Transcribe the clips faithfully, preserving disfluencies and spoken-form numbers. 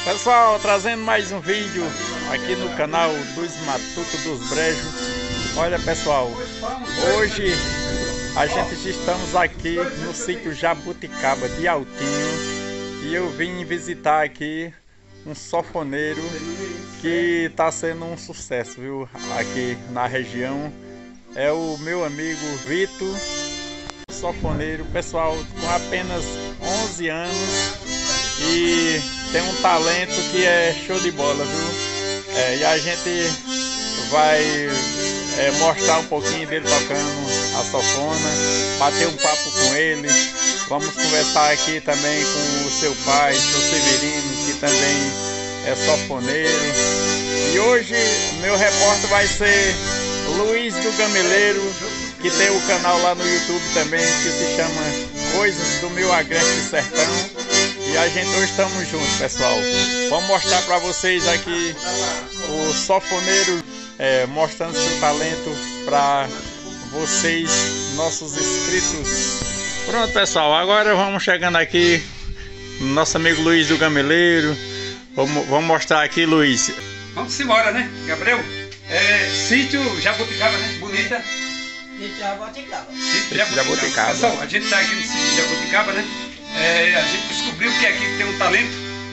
Pessoal, trazendo mais um vídeo aqui no canal dos Matutos dos Brejos. Olha pessoal, hoje a gente estamos aqui no sítio Jabuticaba de Altinho e eu vim visitar aqui um sanfoneiro que está sendo um sucesso, viu? Aqui na região é o meu amigo Vitor, sanfoneiro, pessoal, com apenas onze anos e tem um talento que é show de bola, viu? É, e a gente vai é, mostrar um pouquinho dele tocando a sanfona, bater um papo com ele. Vamos conversar aqui também com o seu pai, seu Severino, que também é sanfoneiro. E hoje meu repórter vai ser Luiz do Gameleiro, que tem o canal lá no YouTube também, que se chama Coisas do Meu Agreste Sertão. E a gente hoje estamos juntos, pessoal. Vamos mostrar para vocês aqui o sanfoneiro é, mostrando seu talento para vocês, nossos inscritos. Pronto, pessoal, agora vamos chegando aqui no nosso amigo Luiz do Gameleiro. Vamos, vamos mostrar aqui, Luiz. Vamos embora, né, Gabriel? É, sítio Jabuticaba, né? Bonita. Sítio Jabuticaba. Sítio Jabuticaba. Jabuticaba. Pessoal, a gente está aqui no sítio Jabuticaba, né? É, a gente descobriu que aqui tem um talento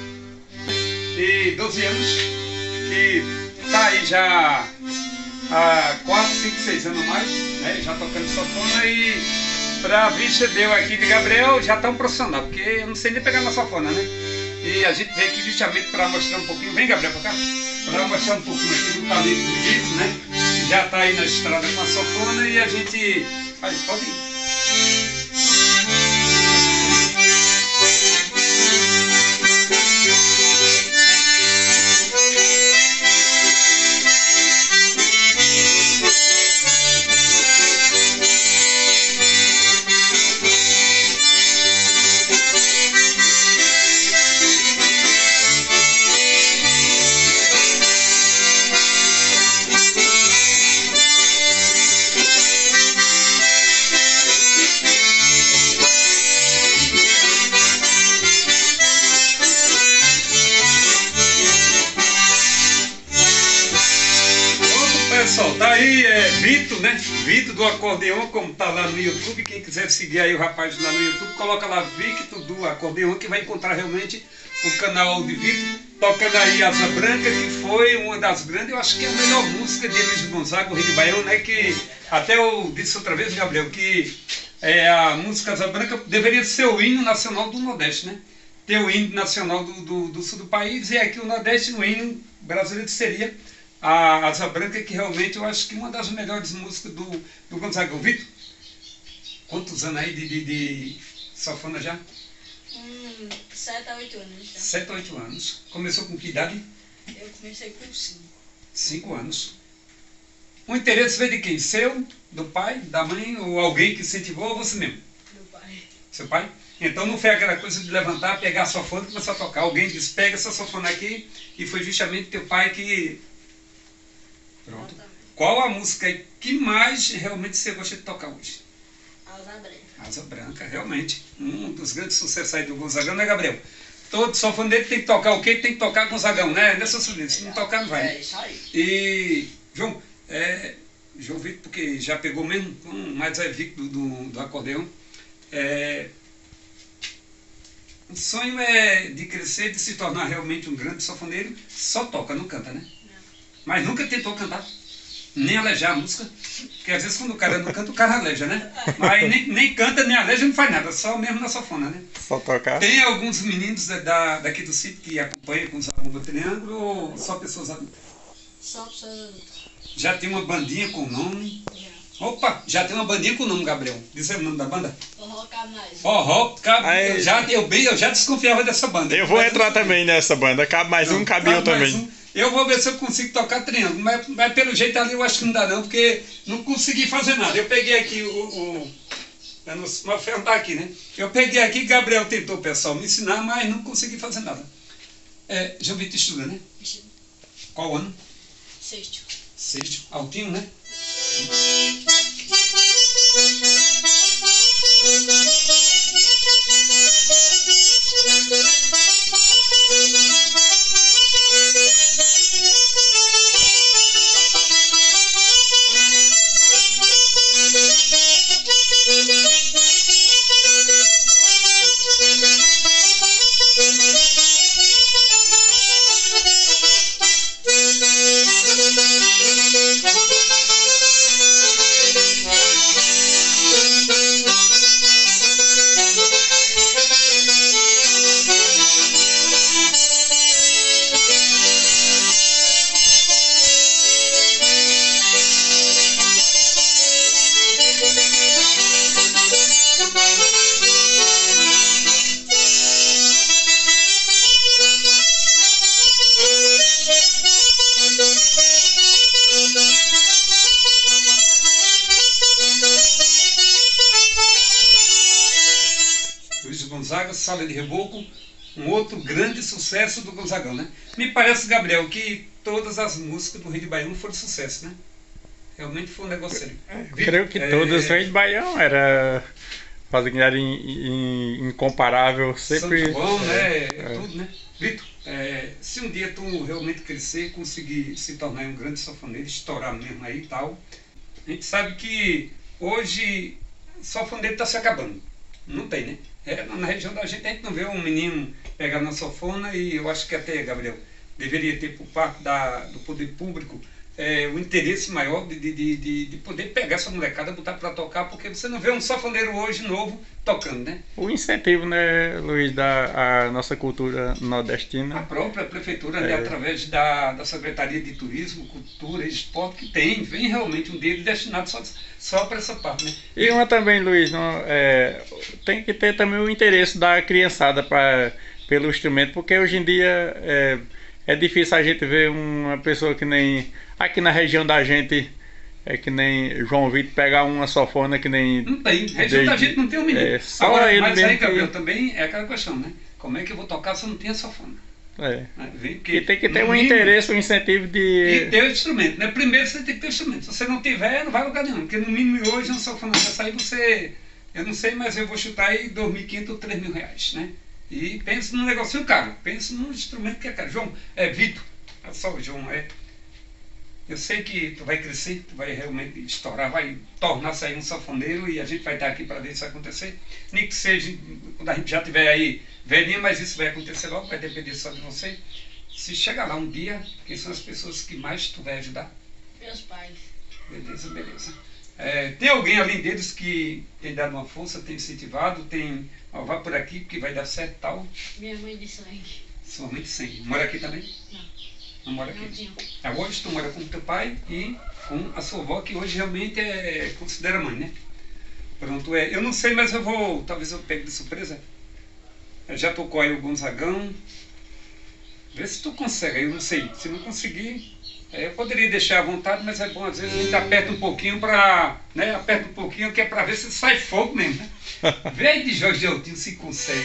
de doze anos que está aí já há quatro, cinco, seis anos a mais, né? Já tocando sanfona e para vista deu aqui de Gabriel já está um profissional, porque eu não sei nem pegar na sanfona, né? E a gente veio aqui justamente para mostrar um pouquinho, vem Gabriel para cá, para mostrar um pouquinho aqui do talento do Vitor, né? Já está aí na estrada com a sanfona e a gente... Aí, pode ir. Pessoal, tá aí, é Vitor, né? Vitor do acordeão, como tá lá no YouTube. Quem quiser seguir aí o rapaz lá no YouTube, coloca lá Vitor do acordeão, que vai encontrar realmente o canal de Vitor, tocando aí Asa Branca, que foi uma das grandes, eu acho que é a melhor música de Luiz Gonzaga, o Rei do Baião, né? Que até eu disse outra vez, Gabriel, que é, a música Asa Branca deveria ser o hino nacional do Nordeste, né? Ter o hino nacional do, do, do sul do país, e aqui o Nordeste, o hino brasileiro seria a Asa Branca, que realmente eu acho que uma das melhores músicas do, do Gonzaga. Vitor, quantos anos aí de, de, de sanfona já? Hum, sete a oito anos já. sete a oito anos. Começou com que idade? Eu comecei com cinco. cinco anos. O interesse veio de quem? Seu, do pai, da mãe, ou alguém que incentivou, ou você mesmo? Meu pai. Seu pai? Então não foi aquela coisa de levantar, pegar a sanfona e começar a tocar. Alguém disse, pega essa sanfona aqui, e foi justamente teu pai que... Pronto. Qual a música que mais realmente você gosta de tocar hoje? Asa Branca. Asa Branca, realmente. Um dos grandes sucessos aí do Gonzagão, né, Gabriel? Todo sanfoneiro tem que tocar o quê? Tem que tocar Gonzagão, né? Nessa subida, se não tocar não vai. É isso aí. E, João, é, João Vitor, porque já pegou mesmo, mas é Vitor do, do, do acordeão. É, o sonho é de crescer, de se tornar realmente um grande sanfoneiro. Só toca, não canta, né? Mas nunca tentou cantar, nem alejar a música, porque às vezes quando o cara não canta, o cara aleja, né? Mas nem, nem canta, nem aleja, não faz nada, só mesmo na sanfona, né? Só tocar? Tem alguns meninos da, da, daqui do sítio que acompanham com o Zabumba Triângulo, ou só pessoas adultas? Só pessoas adultas. Já tem uma bandinha com nome? Já. Opa, já tem uma bandinha com nome, Gabriel. Diz aí o nome da banda? Forró Cabinais. Forró, cab... Aí. eu, já, eu, bem, eu já desconfiava dessa banda. Eu vou Mas entrar não- também nessa banda, cabe mais Não, um, cabe eu cabe mais também. um. Eu vou ver se eu consigo tocar triângulo, mas, mas pelo jeito ali eu acho que não dá não, porque não consegui fazer nada. Eu peguei aqui o... o eu não vou perguntar aqui, né? Eu peguei aqui, Gabriel tentou, pessoal, me ensinar, mas não consegui fazer nada. É, João Vitor estuda, né? Qual ano? Sexto. Sexto. Altinho, né? Sala de Reboco, um outro grande sucesso do Gonzagão, né? Me parece, Gabriel, que todas as músicas do Rei de Baião foram sucesso, né? Realmente foi um negócio sério. Creio que é... todas. O Rei de Baião era fazendário incomparável, sempre. São João, né? É, é. Tudo, né? Vitor, é, se um dia tu realmente crescer, conseguir se tornar um grande sanfoneiro, estourar mesmo aí e tal, a gente sabe que hoje o sanfoneiro está se acabando. Não tem, né? É, na região da gente a gente não vê um menino pegar na sanfona, e eu acho que até, Gabriel, deveria ter por parte da, do poder público é, o interesse maior de, de, de, de poder pegar essa molecada, botar para tocar, porque você não vê um sanfoneiro hoje novo tocando, né? O incentivo, né, Luiz, da a nossa cultura nordestina. A própria prefeitura, é. né, através da, da Secretaria de Turismo, Cultura e Esporte, que tem, vem realmente um deles destinado só, só para essa parte, né? E uma também, Luiz, não, é, tem que ter também o interesse da criançada pra, pelo instrumento, porque hoje em dia é, é difícil a gente ver uma pessoa que nem aqui na região da gente, é que nem João Vitor pegar uma sanfona que nem... Não tem, a região da gente não tem o menino. É, só Agora, ele mas mesmo aí, Gabriel, que... também é aquela questão, né? Como é que eu vou tocar se eu não tenho a sanfona? É. Vem, E tem que ter no um mínimo, interesse, um incentivo de... E ter o instrumento, né? Primeiro você tem que ter o instrumento. Se você não tiver, não vai a lugar nenhum. Porque no mínimo hoje uma sanfona dessa aí você... Eu não sei, mas eu vou chutar aí dois mil e quinhentos ou três mil reais, né? E pensa num negocinho caro. Pensa num instrumento que é caro. João, é Vitor. É só o João, é... Eu sei que tu vai crescer, tu vai realmente estourar, vai tornar-se aí um sanfoneiro, e a gente vai estar aqui para ver isso acontecer. Nem que seja quando a gente já estiver aí velhinho, mas isso vai acontecer logo, vai depender só de você. Se chegar lá um dia, quem são as pessoas que mais tu vai ajudar? Meus pais. Beleza, beleza. É, tem alguém além deles que tem dado uma força, tem incentivado, tem... Ó, vá por aqui porque vai dar certo e tal. Minha mãe de sangue. Sua mãe de sangue. Mora aqui também? Não. Não mora Não aqui. tinha. Ah, hoje tu mora com teu pai e com a sua avó, que hoje realmente é considera mãe, né? Pronto, é. Eu não sei, mas eu vou, talvez eu pegue de surpresa. Eu já tocou aí o Gonzagão. Vê se tu consegue, eu não sei. Se não conseguir, é, eu poderia deixar à vontade, mas é bom às vezes a gente aperta um pouquinho para, né? Aperta um pouquinho que é para ver se sai fogo mesmo, né? Vê aí de Jorge Deltinho se consegue.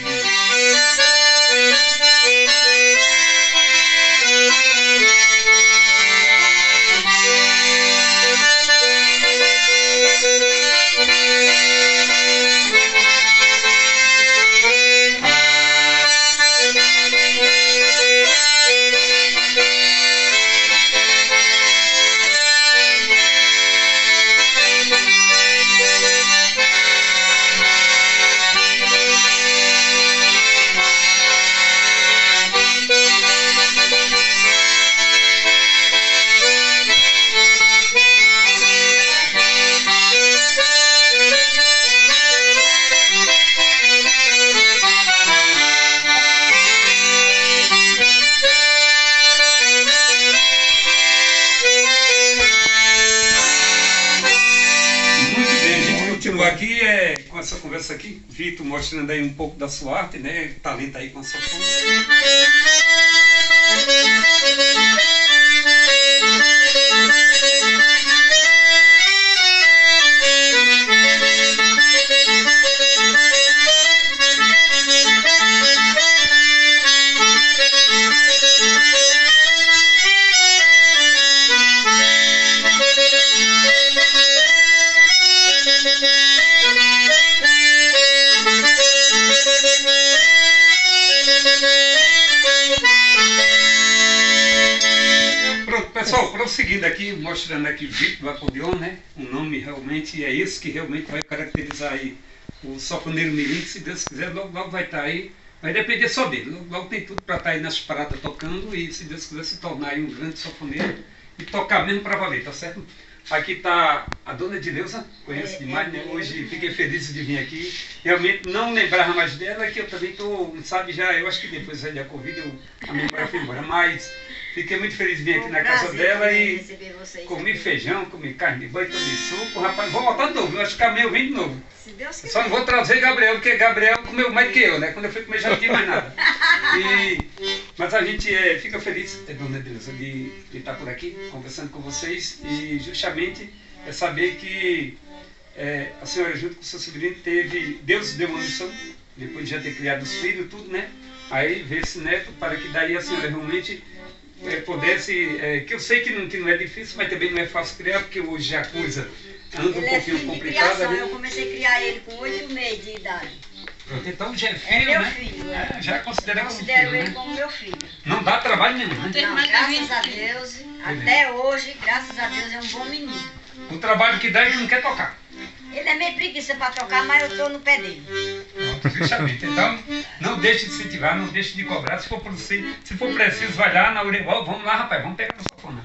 Aqui é com essa conversa aqui, Vitor mostrando aí um pouco da sua arte, né? Talento aí com a sua forma. Pessoal, prosseguindo aqui, mostrando aqui Vitor do acordeon, né? O nome realmente é esse que realmente vai caracterizar aí o sanfoneiro mirim, que se Deus quiser, logo, logo vai estar aí. Vai depender só dele, logo, logo tem tudo para estar aí nas paradas tocando, e se Deus quiser se tornar aí um grande sanfoneiro e tocar mesmo para valer, tá certo? Aqui está a dona Edileuza, conheço é, demais, é, né? Hoje fiquei feliz de vir aqui. Realmente não lembrava mais dela, que eu também estou, sabe, já, eu acho que depois da Covid eu, a memória foi embora, mas fiquei muito feliz de vir aqui na casa dela e comi aqui. Feijão, comi carne de banho, comi suco, rapaz, vou voltar de novo, eu acho que amanhã eu venho de novo. Se Deus quiser. Só não vou trazer Gabriel, porque Gabriel comeu mais que eu, né? Quando eu fui comer já não tinha mais nada. E, mas a gente é, fica feliz, dona Edileuza, de, de estar por aqui, conversando com vocês, e justamente é saber que é, a senhora junto com o seu sobrinho teve, Deus deu uma missão, depois de já ter criado os filhos, tudo, né? Aí ver esse neto para que daí a senhora realmente é, pudesse, é, que eu sei que não, que não é difícil, mas também não é fácil criar, porque hoje a coisa anda um Ele é pouquinho filho de complicada. criação, Né? eu comecei a criar ele com oito meses de idade. Então já é filho, É meu né? filho, É, já é considerado como Considero filho, ele né? como meu filho. Não dá trabalho nenhum, né? Tem Não, mais de graças vinte a filhos. Deus, até hoje, graças a Deus, é um bom menino. O trabalho que dá é que não quer tocar. Ele é meio preguiça para tocar, mas eu estou no pé dele. Pronto, justamente. Então, não deixe de incentivar, não deixe de cobrar. Se for, preciso, se for preciso, vai lá na orelha. Ó, vamos lá, rapaz, vamos pegar na sanfona.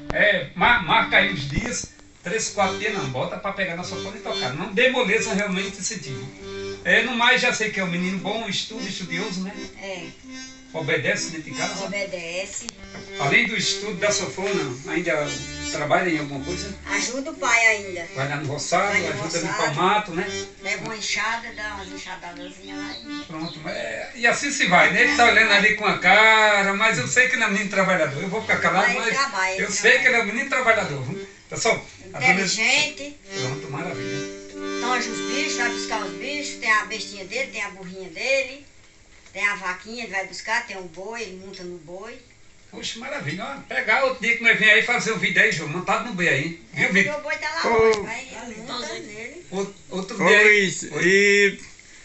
É, mar, marca aí os dias, três, quatro dias, não, bota para pegar na sanfona e tocar. Não dê moleza, realmente incentivo. É, no mais, já sei que é um menino bom, estudo, estudioso, né? É, Obedece dentro de casa. obedece. Além do estudo da sanfona, ainda trabalha em alguma coisa? Ajuda o pai ainda. Vai lá no roçado, Vai no ajuda a limpar roçado. o mato, né? Leva uma enxada, dá umas enxadadazinhas lá. e- Pronto, é, e assim se vai, né? Ele tá olhando ali com a cara, mas eu sei que ele é um menino trabalhador. Eu vou ficar calado, Mas mas ele trabalha, ele eu sei trabalha. que ele é um menino trabalhador. viu? Pessoal, a dona... Inteligente, Pronto, maravilha. tonja os bichos, vai buscar os bichos, tem a bestinha dele, tem a burrinha dele, tem a vaquinha, ele vai buscar, tem um boi, ele monta no boi. Poxa, maravilha. Ó, pegar outro dia que nós vem aí fazer o vídeo aí, João, montado no boi aí. É Viu, porque Vitor? o boi tá lá Ô. longe, vai, ele monta nele. Outro, outro dia aí. Pois, e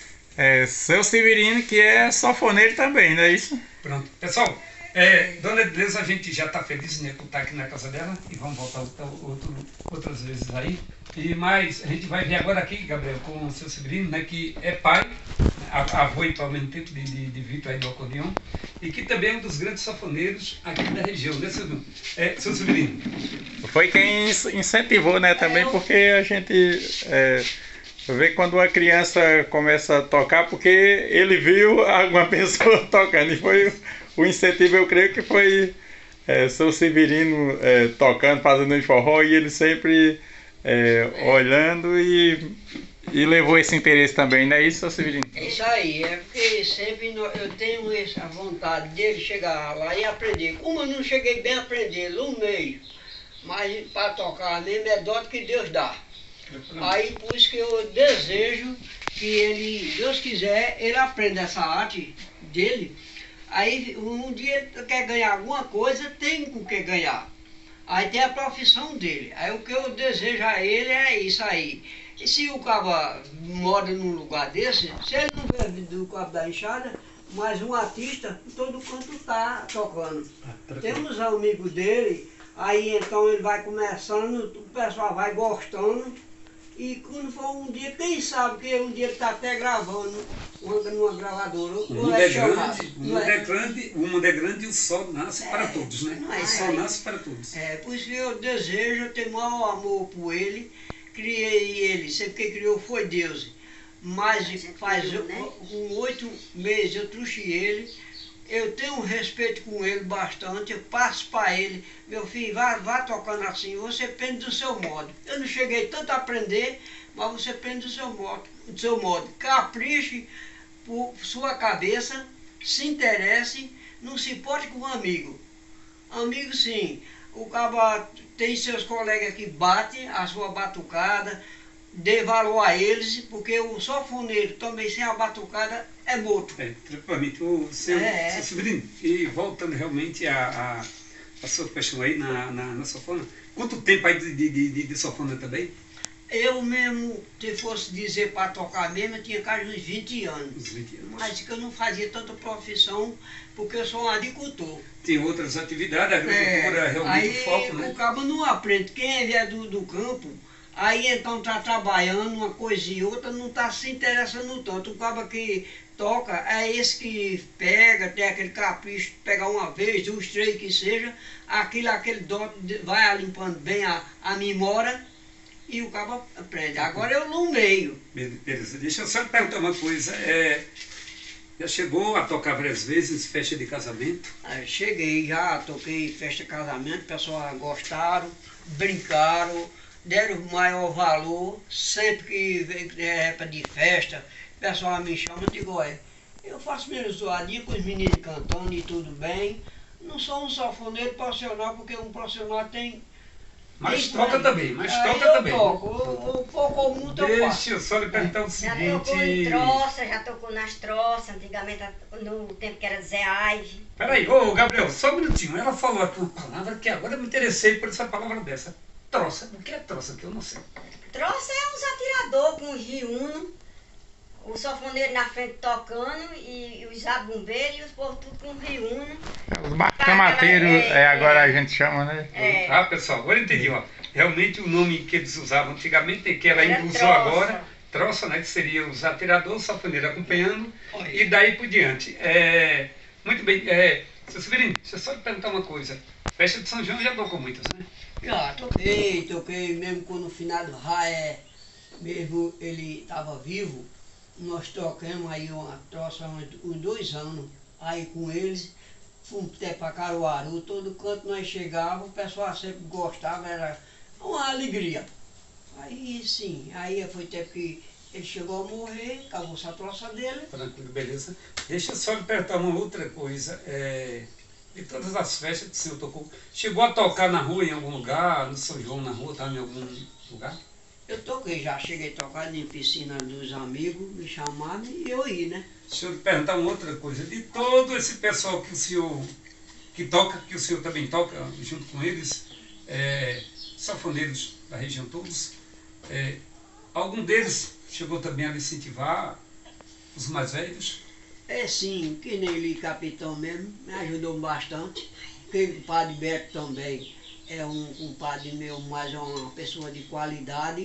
é, seu Severino, que é sanfoneiro também, não é isso? Pronto. Pessoal, é, Dona Edileuza, a gente já está feliz, né, por estar aqui na casa dela e vamos voltar outra, outro, outras vezes aí. E mais, a gente vai ver agora aqui, Gabriel, com o seu Severino, né, que é pai, a- avô e pai ao mesmo tempo de, de, de Vitor aí do acordeão, e que também é um dos grandes sanfoneiros aqui da região, né, seu, é, seu Severino? Foi quem in- incentivou, né, também, porque a gente é, vê quando uma criança começa a tocar, porque ele viu alguma pessoa tocando, e foi o incentivo, eu creio que foi é, seu Severino é, tocando, fazendo de forró, e ele sempre é, olhando e, e levou esse interesse também, não é isso, seu Severino? Isso aí, é porque sempre no- eu tenho essa vontade dele chegar lá e aprender. Como eu não cheguei bem a aprender no meio, mas para tocar mesmo é dó que Deus dá. Aí por isso que eu desejo que ele, Deus quiser, ele aprenda essa arte dele. Aí um dia ele quer ganhar alguma coisa, tem com que ganhar. Aí tem a profissão dele. Aí o que eu desejo a ele é isso aí. E se o cabo mora num lugar desse, se ele não vive do cabo da enxada, mas um artista, em todo canto está tocando. Temos amigos dele, aí então ele vai começando, o pessoal vai gostando. E quando for um dia, quem sabe que um dia ele está até gravando uma, numa gravadora. O ou mundo é chamado, grande, o não mundo é? é grande, o mundo é grande e o sol nasce para todos, né? não é O isso sol aí. nasce para todos. É, por isso que eu desejo, eu tenho maior amor por ele, criei ele, sempre quem criou foi Deus. Mas faz criou, né? com oito meses eu trouxe ele, eu tenho um respeito com ele bastante, eu passo para ele, meu filho, vá, vá tocando assim, você aprende do seu modo. Eu não cheguei tanto a aprender, mas você aprende do seu modo, do seu modo. Capriche por sua cabeça, se interesse, não se importe com um amigo. Amigo sim, o cabo tem seus colegas que batem a sua batucada, dê valor a eles, porque o sanfoneiro também sem a batucada é morto. É, tranquilamente. O seu, É, é. seu Severino, e voltando realmente a, a, a sua paixão aí na, na, na sanfona, quanto tempo aí de, de, de, de sanfona também? Eu mesmo, se fosse dizer para tocar mesmo, eu tinha quase uns vinte anos. Uns vinte anos. Mas que eu não fazia tanta profissão, porque eu sou um agricultor. Tem outras atividades, a agricultura é realmente aí o foco, né? o cabo não aprende. Quem vier do, do campo, aí então está trabalhando uma coisa e outra, não está se interessando tanto. O cabo que toca é esse que pega, tem aquele capricho, pegar uma vez, duas, três que seja, aquilo, aquele dó, vai limpando bem a, a memória e o cabo aprende. Agora eu no meio. Beleza, deixa eu só te perguntar uma coisa. É, já chegou a tocar várias vezes festa de casamento? Aí cheguei já, toquei festa de casamento, o pessoal gostaram, brincaram, deram maior valor. Sempre que vem é época de festa, o pessoal me chama e digo, olha, eu faço minha zoadinha com os meninos cantando e tudo bem. Não sou um sanfoneiro profissional, porque um profissional tem Mas Isso, toca mano. também, mas Aí toca eu também. toco, o, o pouco ou muito eu faço. Deixa eu só lhe perguntar o Já tocou em seguinte. troça, já tocou nas troças, antigamente no tempo que era Zé Aive. Peraí, ô Gabriel, só um minutinho. Ela falou aqui uma palavra que agora eu me interessei por essa palavra dessa. Troça. O que é troça? Que eu não sei. Troça é uns atirador com riuno, o sanfoneiro na frente tocando e, e os zabumbeiros e os povos tudo com riuno. Os bacamateiros, É, é, agora é. a gente chama, né? É. Ah, pessoal, agora eu entendi, ó. Realmente o nome que eles usavam antigamente, que ela Era ainda usou troça. agora, troça, né? Que seria os atiradores, o sanfoneiro acompanhando, Olha. e daí por diante. É, muito bem, é, seu Severino, deixa eu só lhe perguntar uma coisa. Festa de São João já tocou muitas, né? Já, toquei, toquei, mesmo quando o finado Raé, mesmo ele estava vivo, nós tocamos aí uma troça uns uns dois anos, aí com eles, fomos até para Caruaru, todo canto nós chegávamos, o pessoal sempre gostava, era uma alegria. Aí sim, aí foi tempo que ele chegou a morrer, acabou essa troça dele. Tranquilo, beleza. Deixa eu só lhe perguntar uma outra coisa. É, de todas as festas que o senhor tocou, chegou a tocar na rua em algum lugar, no São João na rua, tá em algum lugar? Eu toquei, já cheguei a tocar em piscina dos amigos, me chamaram e eu ia, né? Deixa eu lhe perguntar uma outra coisa. De todo esse pessoal que o senhor que toca, que o senhor também toca junto com eles, é, sanfoneiros da região todos, é, algum deles chegou também a lhe incentivar, os mais velhos? É sim, que nem ele, capitão mesmo, me ajudou bastante. Aquele padre Beto também é um compadre meu, mas é uma pessoa de qualidade.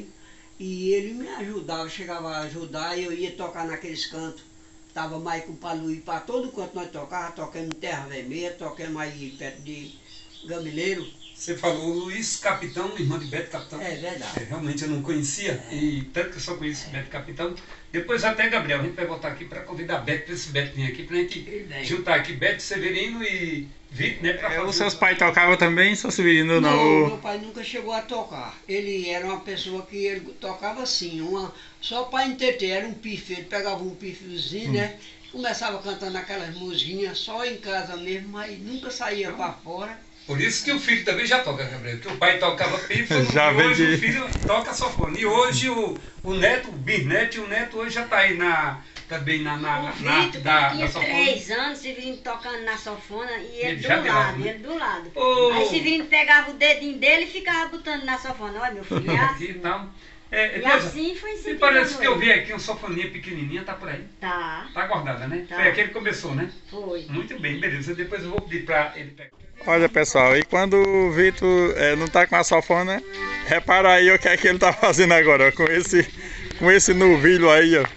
E ele me ajudava, chegava a ajudar e eu ia tocar naqueles cantos. Tava mais com o Paluí para todo canto nós tocava, tocamos em Terra Vermelha, tocamos aí perto de Gamileiro. Você falou Luiz Capitão, irmão de Beto Capitão. É verdade. É, realmente eu não conhecia, e tanto que eu só conheço Beto Capitão. Depois até, Gabriel, a gente vai voltar aqui para convidar Beto, para esse Beto vir aqui, para a gente Bem. juntar aqui Beto, Severino e Vitor, né? Pra É, fazer os seus um- pais tocavam também, seu Severino, não? Não, meu pai nunca chegou a tocar. Ele era uma pessoa que ele tocava assim, uma, só para entreter, era um pife, ele pegava um pifezinho, né? Começava cantando aquelas musiquinhas só em casa mesmo, mas nunca saía para fora. Por isso que o filho também já toca, Gabriel, que o pai tocava pífano Já e hoje vendi. o filho toca sanfona. E hoje o, o neto, o bisneto e o neto hoje já está aí na, também na, na, O na, Vitor, da, quando da tinha sanfona. três anos, Severino tocando na sanfona e ele, Ele já do pegava, lado, né? ele do lado. Ô. Aí Severino pegava o dedinho dele e ficava botando na sanfona. Olha, meu filho, é Aqui e assim. tal. É, E veja, assim foi me incentivando parece que eu ele. vi aqui uma sanfoninha pequenininha, tá por aí. Tá, Tá guardada, né? Tá. Foi aquele que começou, né? foi. Muito bem, beleza. Depois eu vou pedir para ele pegar. Olha, pessoal, e quando o Vitor é, não tá com a sanfona, repara aí o que é que ele tá fazendo agora, ó, com esse, com esse novilho aí, ó.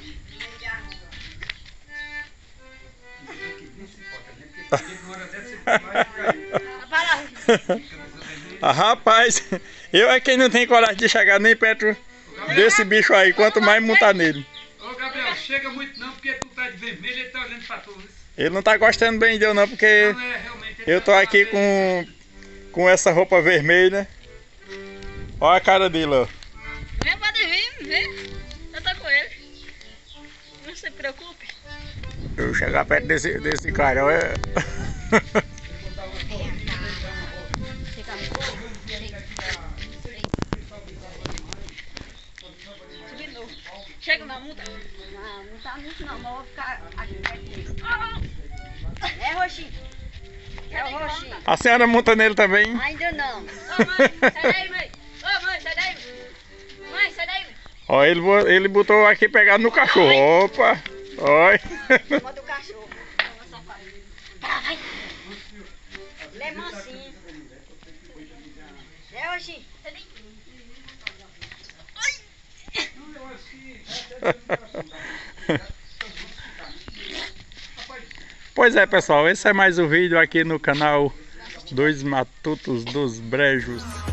Ah, rapaz, eu é quem não tem coragem de chegar nem perto desse bicho aí, quanto mais montar nele. Ô Gabriel, chega muito não, porque tu tá de vermelho e ele tá olhando pra tu. Ele não tá gostando bem de eu não, porque Não é realmente. ele eu tô tá aqui com, com essa roupa vermelha. Olha a cara dele, ó. Vem, pode vir, vem. Eu tô com ele. Não se preocupe. Eu chegar perto desse, desse cara, olha. Subir de novo. Chega na muda. Não, não tá muito não, mas eu vou ficar aqui perto dele. É, Roxinho? É o Roxinho. A senhora monta nele também? Ainda não. Ô mãe, sai daí, mãe. Ô mãe, sai daí. Mãe, sai daí. Ó, ele, bo- ele botou aqui pegado no cachorro. Opa! Olha. Manda o cachorro. Tá, vai. Ele é mansinho. É, Roxinho? Sai daí. Pois é, pessoal, esse é mais um vídeo aqui no canal Dois Matutos dos Brejos.